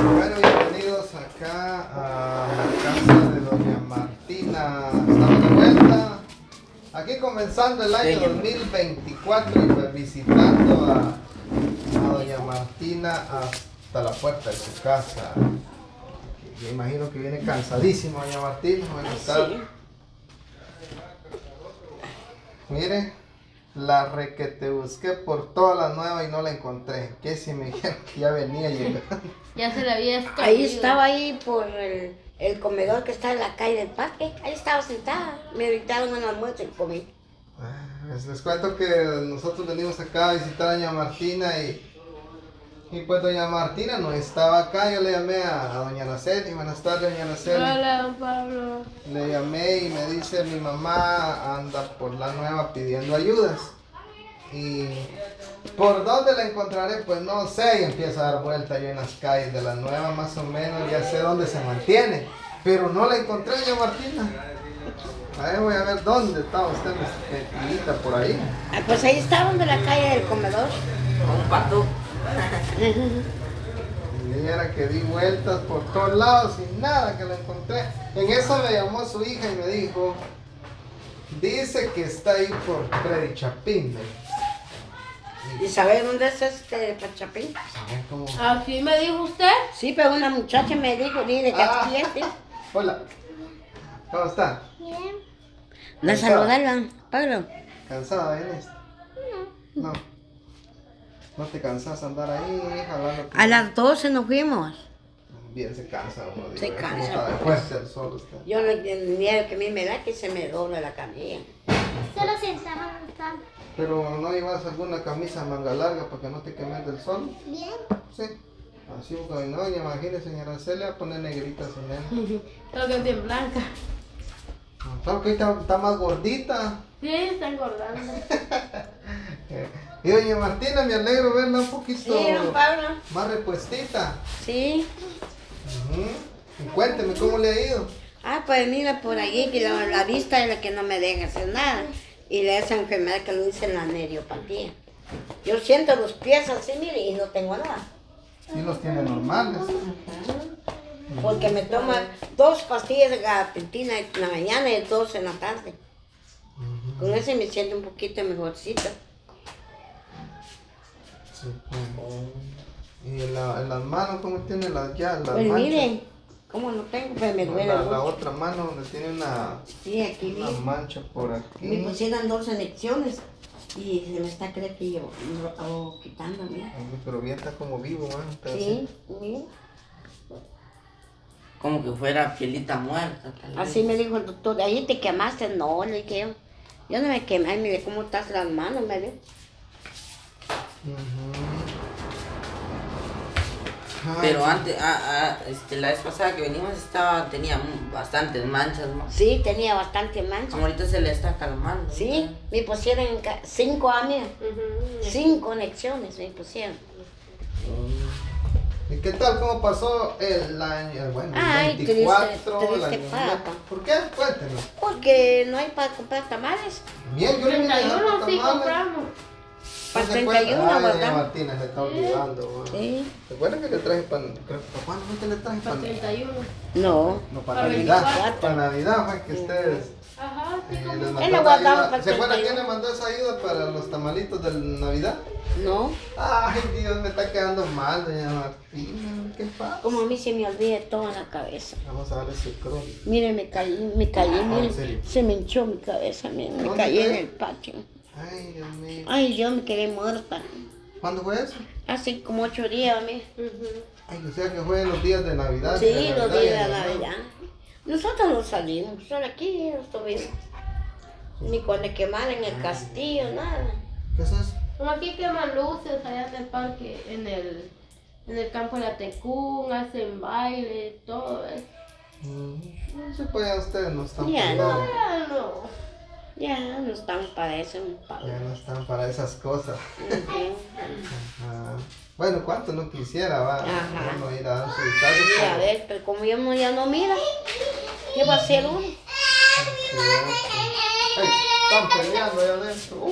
Bueno, bienvenidos acá a la casa de doña Martina. Estamos de vuelta. Aquí comenzando el año 2024 y pues visitando a doña Martina hasta la puerta de su casa. Yo imagino que viene cansadísima doña Martina. Buenas tardes. Mire, la requete busqué por todas las nuevas y no la encontré. ¿Qué si me dijeron que ya venía llegando? Ya se la había escondido. Ahí estaba ahí por el comedor que está en la calle del parque. Ahí estaba sentada. Me invitaron a un almuerzo y comí. Les cuento que nosotros venimos acá a visitar a doña Martina y pues doña Martina no estaba acá. Yo le llamé a doña Naceli. Buenas tardes, doña Naceli. Hola, don Pablo. Le llamé y me dice mi mamá anda por la nueva pidiendo ayudas. Y ¿por dónde la encontraré? Pues no sé, y empiezo a dar vuelta yo en las calles de la nueva más o menos, ya sé dónde se mantiene, pero no la encontré, doña Martina. A ver, voy a ver dónde estaba usted metidita por ahí. Ah, pues ahí estaban de la calle del comedor. Con un pato. Y era que di vueltas por todos lados y nada que la encontré. En eso me llamó su hija y me dijo, dice que está ahí por Freddy Chapín. ¿Y sabes dónde es Pachapín? ¿Sabes cómo? ¿Así me dijo usted? Sí, pero una muchacha me dijo, dile que aquí es. ¿Sí? Hola, ¿cómo está? Bien. La saludaron, Pablo. ¿Cansada, Inés? No. ¿No te cansas andar ahí jalando? A las 12 nos fuimos. Bien se cansa uno. Se digo, cansa. ¿cómo está de fuerte el sol usted? Yo el miedo que a mí me da que se me dobla la camilla. Solo sentamos tanto. Pero ¿no llevas alguna camisa manga larga para que no te quemes del sol? Bien. Sí. Así porque no, imagínese señora Celia a poner negrita sin él. Creo que es bien blanca. Claro que está más gordita. Sí, está engordando. Y doña Martina, me alegro verla un poquito Sí, don Pablo. más repuestita. Sí. Y cuénteme cómo le ha ido. Ah, pues mira, por allí que la vista es la que no me deja hacer nada. Y esa enfermedad que lo dice la neriopatía. Yo siento los pies así, mire, y no tengo nada. Sí los tiene normales. Porque me tomo 2 pastillas de gabapentina en la mañana y 2 en la tarde. Con eso me siento un poquito mejorcito. Sí, y en las manos, ¿cómo tiene las Pues manchas? miren, como no tengo, pues me duele La mucho. otra mano donde tiene una Sí, aquí vi. mancha por Me aquí. pusieron 2 inyecciones y se me está creo que yo quitando, mira. Ay, pero bien está como vivo, ¿eh? Sí, mira. Como que fuera pielita muerta. Tal vez. Así me dijo el doctor, ahí te quemaste. No, le dije yo no me quemé, mire cómo estás las manos, me dijo. Pero antes, la vez pasada que venimos tenía bastantes manchas, ¿no? Sí, tenía bastante mancha. Como ahorita se le está calmando. Sí, me pusieron 5 años, 5 conexiones me pusieron. ¿Y qué tal? ¿Cómo pasó el año? Bueno, el Ay, 24, triste, el año papa. nuevo? ¿Por qué? Cuénteme. Porque no hay para comprar tamales. Bien, yo le vine a dejar 31 sí tamales. compramos. Para ¿No se acuerda? 31 Ay, doña guardamos. Martina se está olvidando. Bueno. Sí. ¿Se acuerdan que le traje pan? ¿Cuándo fue que le traje Para pan? 31. No. No, para Para Navidad. 24. Para Navidad fue que ustedes Ajá, sí, les como. mandó Él lo la guardaba ayuda. para ¿Se acuerdan 31? quién le mandó esa ayuda para los tamalitos de Navidad? No. Ay, Dios, me está quedando mal, doña Martina. ¿Qué pasa? Como a mí se me olvida todo en la cabeza. Vamos a darle su cruz. Mire, me caí, ¿en mire. serio? Se me hinchó mi cabeza, mire, me ¿Dónde caí en fue? el patio. Ay, Dios mío. Ay, yo me quedé muerta. ¿Cuándo fue eso? Hace como 8 días, mire. Ay, o sea que fue en los días de Navidad. Sí, los Navidad y días de Año Nuevo. Navidad. Nosotros no salimos, solo aquí no estuvimos. Ni cuando quemaron en el castillo, nada. ¿Qué es eso? Como aquí queman luces allá en el parque, en el campo de la Tecún, hacen baile, todo eso. No se puede, ustedes no están Ya, para- No, ya no. Ya no están para eso, mi padre. Ya no están para esas cosas. Ujú. Ah, bueno, cuánto no quisiera, va. Ajá. Uno ir a dar su vistazo. Sí, a pero- ver, pero como yo no, ya no mira, ¿qué va a hacer uno? Sí, Ay, están peleando allá adentro.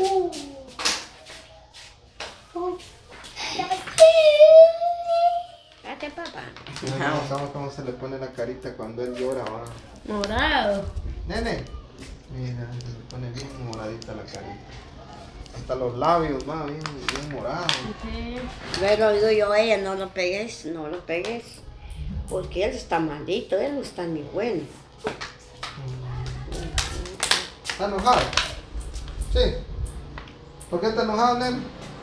Date, papá. Vamos cómo se le pone la carita cuando él llora, va. Morado. Nene, mira, se le pone bien moradita la carita. Hasta los labios, va, bien morados. Sí. Luego oído yo a ella, no lo pegues, no lo pegues. Porque él está maldito, él no está ni bueno. ¿Está enojado? Sí. ¿Por qué está enojado, nene?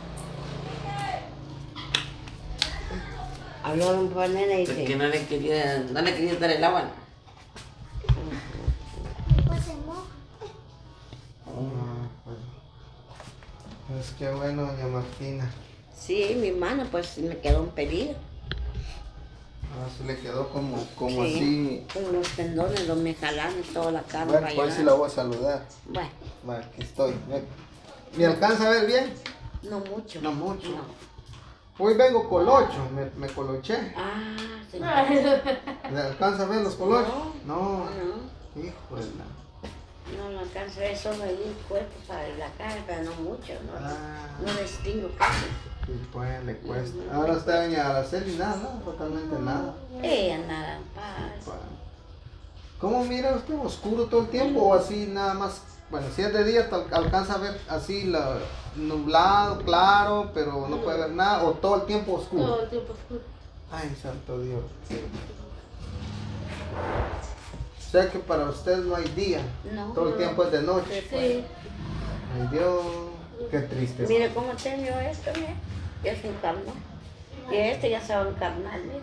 Habló un poco nene y Porque dice, no le quería dar el agua. Después se moja. Pues qué bueno, doña Martina. sí, mi hermana, pues me quedó un pedido. Se le quedó como Sí, así. con los tendones, los me jalaron toda la carne. Bueno, para pues sí llevar. la voy a saludar. Bueno, Bueno, aquí estoy. ¿Me alcanza a ver bien? no mucho. No mucho. No. Hoy vengo colocho, me coloché. Ah, sí. ¿Me alcanza a ver los colochos? No. No, Hijo de la... no lo alcanzo a ver, solo el cuerpo para la cara, pero no mucho, no, Ah. no distingo casi. Sí, pues le cuesta. Ahora está doña Araceli, nada, totalmente nada. Ella nada en paz. Bueno. ¿Cómo mira usted? ¿Oscuro todo el tiempo o así nada más? Bueno, si es de día alcanza a ver así nublado, claro, pero no puede ver nada, o todo el tiempo oscuro. Todo el tiempo oscuro. Ay, santo Dios. O sea que para usted no hay día, No. todo el tiempo es de noche. Sí. Ay Dios, qué triste. Mire cómo tengo esto, mire. Ya se encarnó. Y este ya se va a encarnar, mire.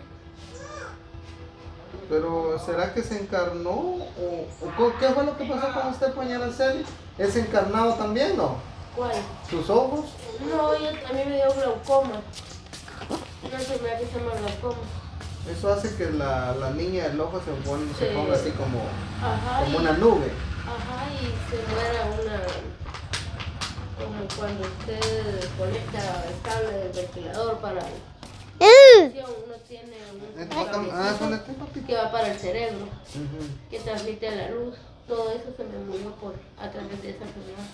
Pero ¿será que se encarnó? ¿O qué fue lo que pasó con usted, doña Araceli? ¿Es encarnado también, no? ¿Cuál? ¿Sus ojos? No, a mí me dio glaucoma. Una enfermedad que se llama glaucoma. Eso hace que la niña del ojo se Sí. ponga así como Ajá. una nube. Ajá, y se muera como cuando usted conecta el cable del ventilador para la uno tiene un Ponete, papi. que va para el cerebro, Ujú. que transmite la luz. Todo eso se me murió a través de esa enfermedad.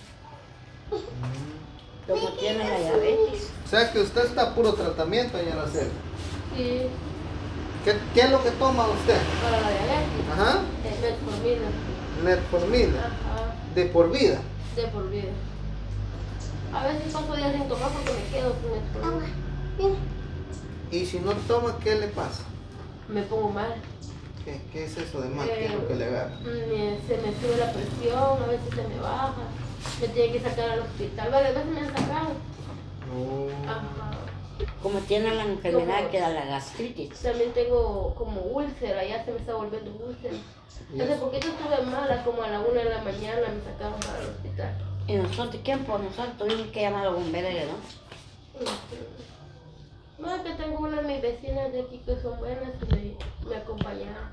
Como tiene la diabetes. O sea que usted está a puro tratamiento, doña Araceli. Sí, ¿Qué es lo que toma usted? para la diabetes, Ajá. es metformina. Metformina. Ajá, De por vida. de por vida. A veces paso días sin tomar porque me quedo sin metformina. Mira. Y si no toma, ¿qué le pasa? Me pongo mal. ¿Qué es eso de mal? ¿Qué es lo que le agarra? Se me sube la presión, a veces se me baja. Me tienen que sacar al hospital. Varias veces me han sacado. No. Ajá. Como tiene la enfermedad Como- que da la gastritis. También tengo como úlcera, ya se me está volviendo úlcera. ¿Y Hace eso? poquito estuve mala, como a la 1 de la mañana me sacaron para el hospital. Y nosotros tuvimos que llamar a los bomberos, ¿no? No, es que tengo una de mis vecinas de aquí que son buenas y me acompañaron.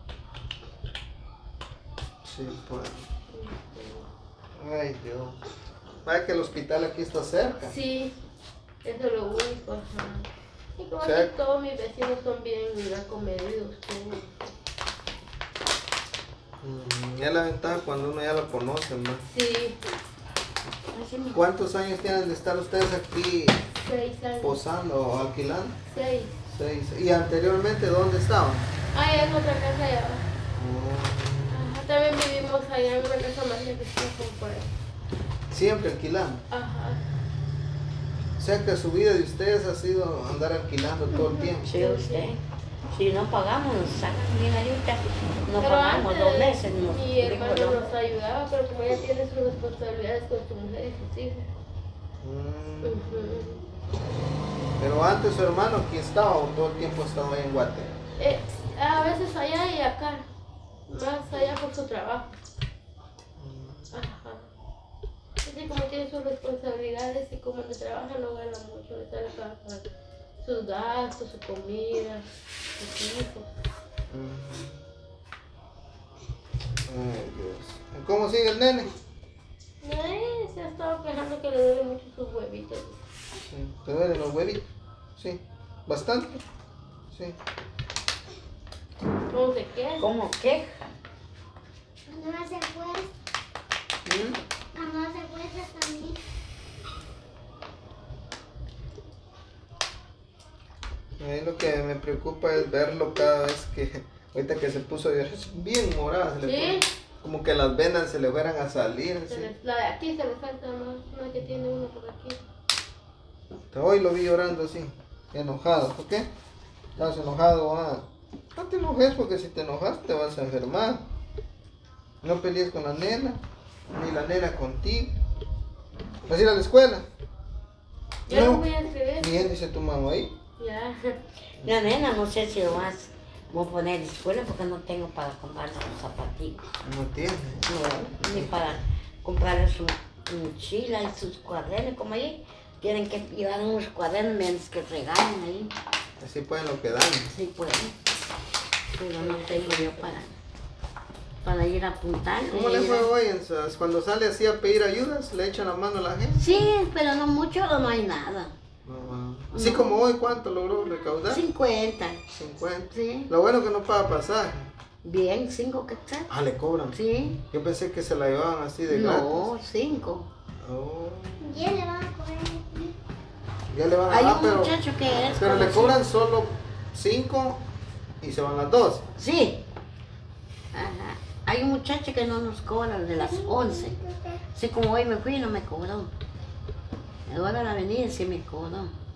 Sí, pues. Ay, Dios. Vaya que el hospital aquí está cerca. Sí, eso es lo único. Ajá. Y como O sea- que todos mis vecinos son bien acomedidos. Todos. Es la ventaja cuando uno ya lo conoce, ¿no? Sí, ¿Cuántos años tienen de estar ustedes aquí 6 años. posando o alquilando? 6. 6. ¿Y anteriormente dónde estaban? Ah, en otra casa allá. Ajá, también vivimos allá en una casa más que está por ahí. Siempre alquilando. Ajá. O sea que su vida de ustedes ha sido andar alquilando todo el tiempo. Sí, usted. Si no pagamos, nos sacan bien ahorita. No Pero pagamos antes 2 meses. Nos mi hermano dijo, nos ayudaba, pero como ella tiene sus responsabilidades con su mujer y sus hijos. Mm. Ujú. Pero antes su hermano aquí estaba o todo el tiempo estaba ahí en Guate. A veces allá y acá. Más allá por su trabajo. Ajá. Así como tiene sus responsabilidades y como le trabaja no gana mucho, le sale para pagar sus gastos, su comida, sus hijos. Ay, Dios. ¿Cómo sigue el nene? Se ha estado quejando que le duele mucho sus huevitos. Sí. ¿Te duelen los huevitos? Sí. ¿Bastante? Sí. ¿Cómo se queda? ¿Cómo queja? Cuando no se acuesta, cuando no se acuesta también. A mí lo que me preocupa es verlo cada vez que, ahorita que se puso bien morada, se le ¿Sí? pone, como que las venas se le fueran a salir. Se Así. la de aquí se le falta más, una que tiene uno por aquí. Hoy lo vi llorando así, enojado. ¿Por qué? Estás enojado, no te enojes porque si te enojas te vas a enfermar. No pelees con la nena, ni la nena contigo. ¿Vas a ir a la escuela? Ya lo voy a escribir. Bien, dice tu mamá ahí. Ya. La nena no sé si lo voy a poner en escuela porque no tengo para comprarle sus zapatillos. No tiene. No, ni para comprarle su mochila y sus cuadernos, como ahí tienen que llevar unos cuadernos menos que regalen ahí. Así pueden lo que dan. Sí pueden, pero no tengo yo para ir a apuntar. ¿Cómo le fue hoy? Cuando sale así a pedir ayudas, le echan la mano a la gente. Sí, pero no mucho o no hay nada. Así como hoy, ¿cuánto logró recaudar? 50. 50. Sí. Lo bueno que no paga pasaje. Bien, 5 quetzales. Ah, le cobran. Sí. Yo pensé que se la llevaban así de gratis. No, 5. Oh, Ya le van a cobrar aquí. ya le van a Hay dar, un pero, muchacho que es pero le conocido. cobran solo 5 y se van las 2. Sí. Ajá. Hay un muchacho que no nos cobra de las 11. Así como hoy me fui y no me cobró. Ahora la avenida sí me cobró.